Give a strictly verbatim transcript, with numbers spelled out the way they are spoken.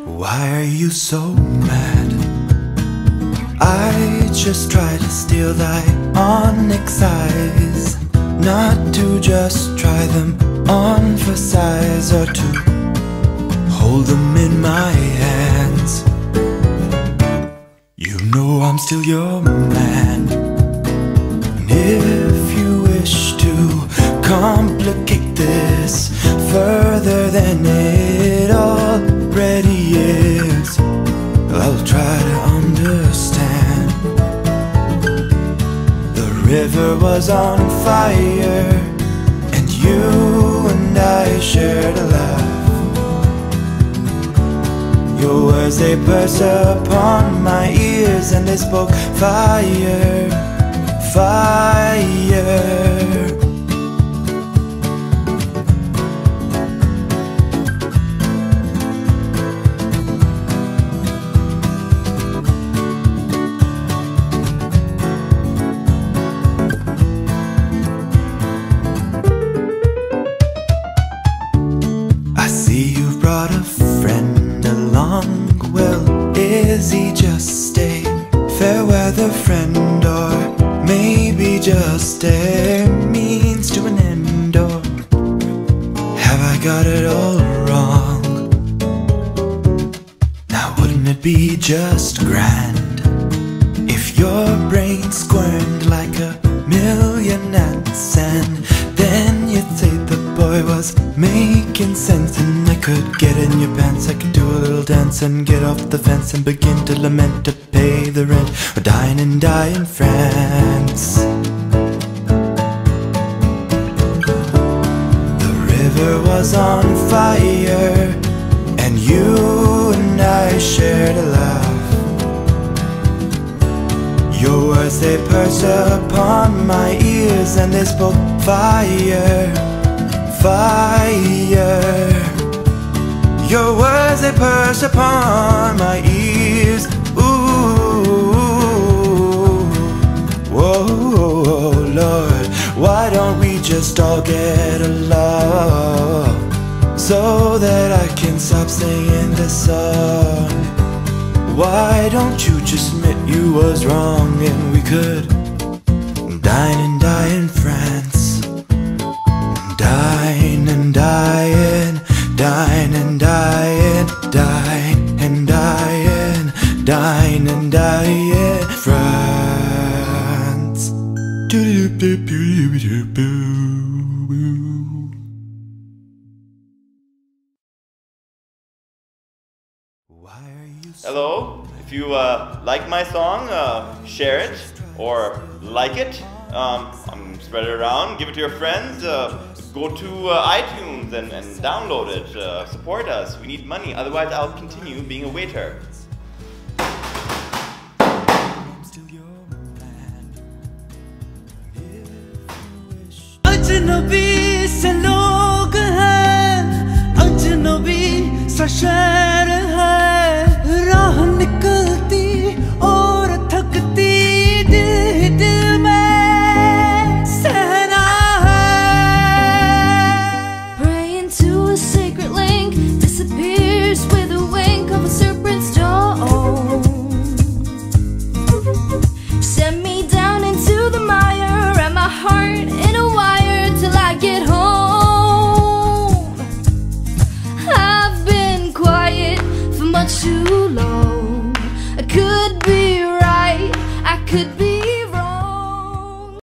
Why are you so mad? I just try to steal thy onyx eyes, not to just try them on for size, or to hold them in my hands. You know I'm still your man, and if you wish to complicate this further than it already is, I'll try to understand. The river was on fire, and you and I shared a laugh. Your words, they burst upon my ears, and they spoke fire, fire. I see you've brought a friend along. Well, is he just a fair weather friend, or maybe just a means to an end? Or have I got it all wrong? Now wouldn't it be just grand if your brain squirmed like a million ants, and then you'd say the boy was making sense, and I could get in your pants, I could do a little dance and get off the fence and begin to lament to pay the rent, or dine and die in France. The river was on fire, and you and I shared a laugh. Your words, they burst upon my ears, and they spoke fire, fire. Your words, they burst upon my ears. Ooh, whoa, Lord, why don't we just all get along, so that I can stop singing this song? Why don't you just admit you was wrong, and we could dine and die in France, dine and die in, dine and die in, dine and die in, dine and die in France. Hello, if you uh, like my song, uh, share it or like it. Um, um, spread it around, give it to your friends. Uh, go to uh, iTunes and, and download it. Uh, support us. We need money, otherwise I'll continue being a waiter. अजनबी से लोग हैं, अजनबी सा शहर है, राह निकलती और थकती दिल दिल में सहना है. Praying to a sacred link, disappears with a wink of a serpent's jaw. Send me down into the mire, and my heart in a wire till I get home. I've been quiet for much too long. I could be right, I could be